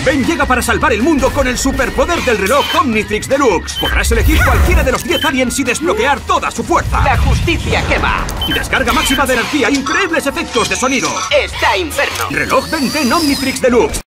Ben llega para salvar el mundo con el superpoder del reloj Omnitrix Deluxe. Podrás elegir cualquiera de los 10 aliens y desbloquear toda su fuerza. La justicia quema. Descarga máxima de energía, increíbles efectos de sonido. Está Inferno. Reloj Ben 10 Omnitrix Deluxe.